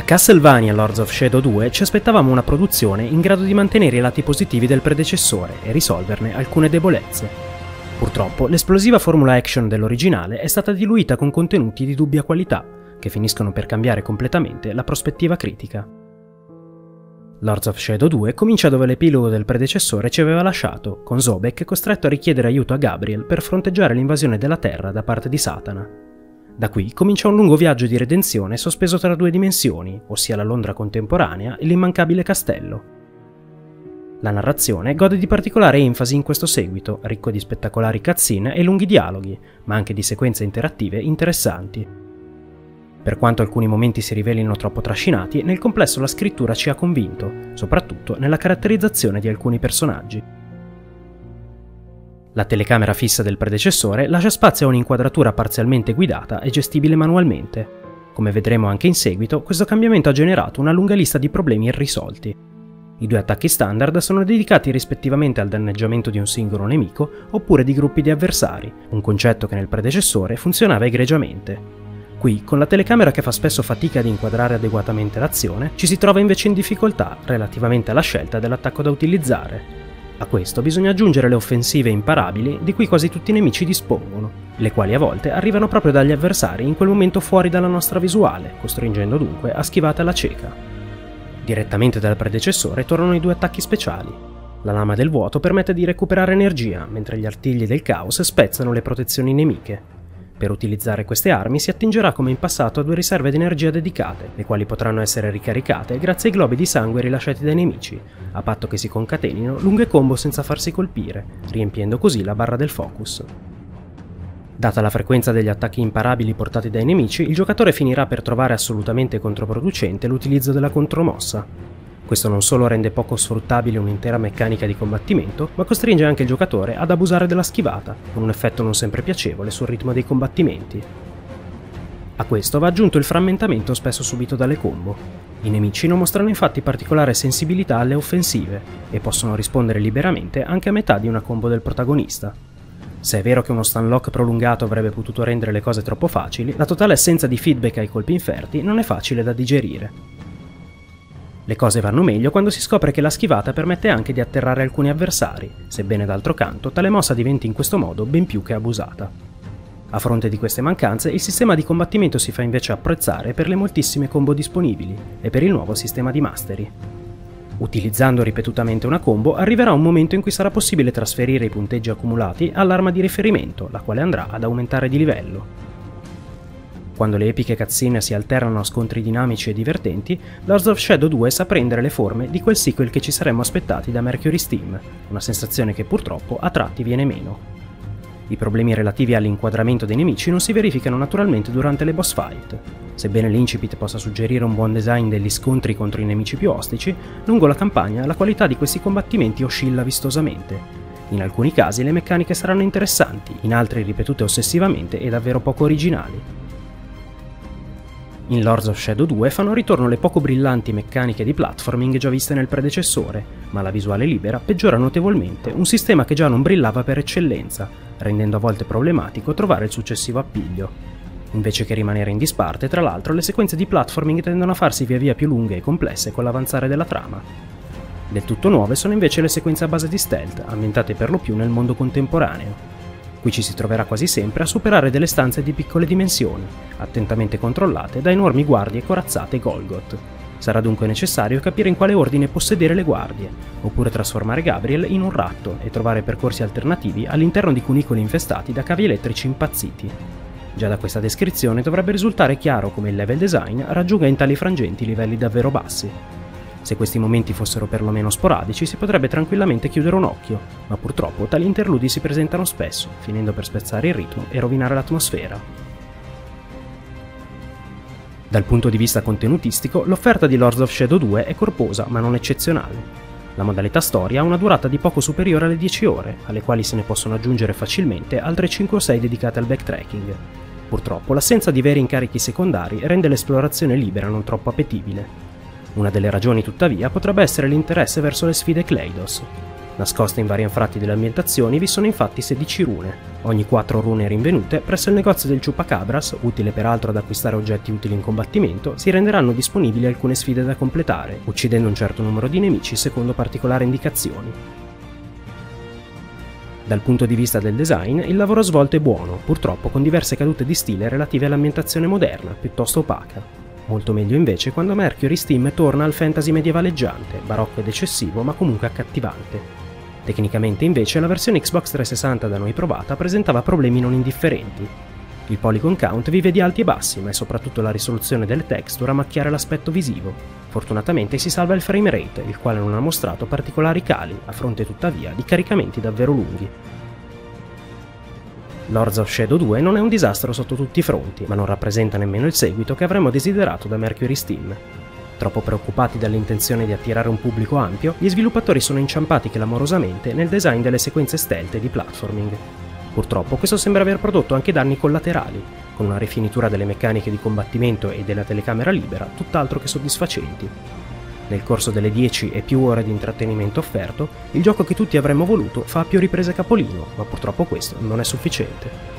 Castlevania Lords of Shadow 2 ci aspettavamo una produzione in grado di mantenere i lati positivi del predecessore e risolverne alcune debolezze. Purtroppo l'esplosiva formula action dell'originale è stata diluita con contenuti di dubbia qualità, che finiscono per cambiare completamente la prospettiva critica. Lords of Shadow 2 comincia dove l'epilogo del predecessore ci aveva lasciato, con Sobek costretto a richiedere aiuto a Gabriel per fronteggiare l'invasione della Terra da parte di Satana. Da qui comincia un lungo viaggio di redenzione sospeso tra due dimensioni, ossia la Londra contemporanea e l'immancabile castello. La narrazione gode di particolare enfasi in questo seguito, ricco di spettacolari cutscene e lunghi dialoghi, ma anche di sequenze interattive interessanti. Per quanto alcuni momenti si rivelino troppo trascinati, nel complesso la scrittura ci ha convinto, soprattutto nella caratterizzazione di alcuni personaggi. La telecamera fissa del predecessore lascia spazio a un'inquadratura parzialmente guidata e gestibile manualmente. Come vedremo anche in seguito, questo cambiamento ha generato una lunga lista di problemi irrisolti. I due attacchi standard sono dedicati rispettivamente al danneggiamento di un singolo nemico oppure di gruppi di avversari, un concetto che nel predecessore funzionava egregiamente. Qui, con la telecamera che fa spesso fatica ad inquadrare adeguatamente l'azione, ci si trova invece in difficoltà relativamente alla scelta dell'attacco da utilizzare. A questo bisogna aggiungere le offensive imparabili di cui quasi tutti i nemici dispongono, le quali a volte arrivano proprio dagli avversari in quel momento fuori dalla nostra visuale, costringendo dunque a schivate alla cieca. Direttamente dal predecessore tornano i due attacchi speciali. La lama del vuoto permette di recuperare energia, mentre gli artigli del caos spezzano le protezioni nemiche. Per utilizzare queste armi si attingerà come in passato a due riserve di energia dedicate, le quali potranno essere ricaricate grazie ai globi di sangue rilasciati dai nemici, a patto che si concatenino lunghe combo senza farsi colpire, riempiendo così la barra del focus. Data la frequenza degli attacchi imparabili portati dai nemici, il giocatore finirà per trovare assolutamente controproducente l'utilizzo della contromossa. Questo non solo rende poco sfruttabile un'intera meccanica di combattimento, ma costringe anche il giocatore ad abusare della schivata, con un effetto non sempre piacevole sul ritmo dei combattimenti. A questo va aggiunto il frammentamento spesso subito dalle combo. I nemici non mostrano infatti particolare sensibilità alle offensive, e possono rispondere liberamente anche a metà di una combo del protagonista. Se è vero che uno stunlock prolungato avrebbe potuto rendere le cose troppo facili, la totale assenza di feedback ai colpi inferti non è facile da digerire. Le cose vanno meglio quando si scopre che la schivata permette anche di atterrare alcuni avversari, sebbene d'altro canto tale mossa diventi in questo modo ben più che abusata. A fronte di queste mancanze, il sistema di combattimento si fa invece apprezzare per le moltissime combo disponibili e per il nuovo sistema di mastery. Utilizzando ripetutamente una combo, arriverà un momento in cui sarà possibile trasferire i punteggi accumulati all'arma di riferimento, la quale andrà ad aumentare di livello. Quando le epiche cutscene si alternano a scontri dinamici e divertenti, Lords of Shadow 2 sa prendere le forme di quel sequel che ci saremmo aspettati da Mercury Steam, una sensazione che purtroppo a tratti viene meno. I problemi relativi all'inquadramento dei nemici non si verificano naturalmente durante le boss fight. Sebbene l'incipit possa suggerire un buon design degli scontri contro i nemici più ostici, lungo la campagna la qualità di questi combattimenti oscilla vistosamente. In alcuni casi le meccaniche saranno interessanti, in altri ripetute ossessivamente e davvero poco originali. In Lords of Shadow 2 fanno ritorno le poco brillanti meccaniche di platforming già viste nel predecessore, ma la visuale libera peggiora notevolmente un sistema che già non brillava per eccellenza, rendendo a volte problematico trovare il successivo appiglio. Invece che rimanere in disparte, tra l'altro, le sequenze di platforming tendono a farsi via via più lunghe e complesse con l'avanzare della trama. Del tutto nuove sono invece le sequenze a base di stealth, ambientate per lo più nel mondo contemporaneo. Qui ci si troverà quasi sempre a superare delle stanze di piccole dimensioni, attentamente controllate da enormi guardie corazzate Golgoth. Sarà dunque necessario capire in quale ordine possedere le guardie, oppure trasformare Gabriel in un ratto e trovare percorsi alternativi all'interno di cunicoli infestati da cavi elettrici impazziti. Già da questa descrizione dovrebbe risultare chiaro come il level design raggiunga in tali frangenti livelli davvero bassi. Se questi momenti fossero perlomeno sporadici si potrebbe tranquillamente chiudere un occhio, ma purtroppo tali interludi si presentano spesso, finendo per spezzare il ritmo e rovinare l'atmosfera. Dal punto di vista contenutistico, l'offerta di Lords of Shadow 2 è corposa ma non eccezionale. La modalità storia ha una durata di poco superiore alle 10 ore, alle quali se ne possono aggiungere facilmente altre 5 o 6 dedicate al backtracking. Purtroppo l'assenza di veri incarichi secondari rende l'esplorazione libera non troppo appetibile. Una delle ragioni, tuttavia, potrebbe essere l'interesse verso le sfide Kleidos. Nascoste in vari anfratti delle ambientazioni vi sono infatti 16 rune, ogni 4 rune rinvenute presso il negozio del Chupacabras, utile peraltro ad acquistare oggetti utili in combattimento, si renderanno disponibili alcune sfide da completare, uccidendo un certo numero di nemici secondo particolari indicazioni. Dal punto di vista del design, il lavoro svolto è buono, purtroppo con diverse cadute di stile relative all'ambientazione moderna, piuttosto opaca. Molto meglio invece quando Mercury Steam torna al fantasy medievaleggiante, barocco ed eccessivo ma comunque accattivante. Tecnicamente invece la versione Xbox 360 da noi provata presentava problemi non indifferenti. Il polygon count vive di alti e bassi, ma è soprattutto la risoluzione delle texture a macchiare l'aspetto visivo. Fortunatamente si salva il frame rate, il quale non ha mostrato particolari cali, a fronte tuttavia di caricamenti davvero lunghi. Lords of Shadow 2 non è un disastro sotto tutti i fronti, ma non rappresenta nemmeno il seguito che avremmo desiderato da Mercury Steam. Troppo preoccupati dall'intenzione di attirare un pubblico ampio, gli sviluppatori sono inciampati clamorosamente nel design delle sequenze stealth e di platforming. Purtroppo questo sembra aver prodotto anche danni collaterali, con una rifinitura delle meccaniche di combattimento e della telecamera libera tutt'altro che soddisfacenti. Nel corso delle 10 e più ore di intrattenimento offerto, il gioco che tutti avremmo voluto fa a più riprese capolino, ma purtroppo questo non è sufficiente.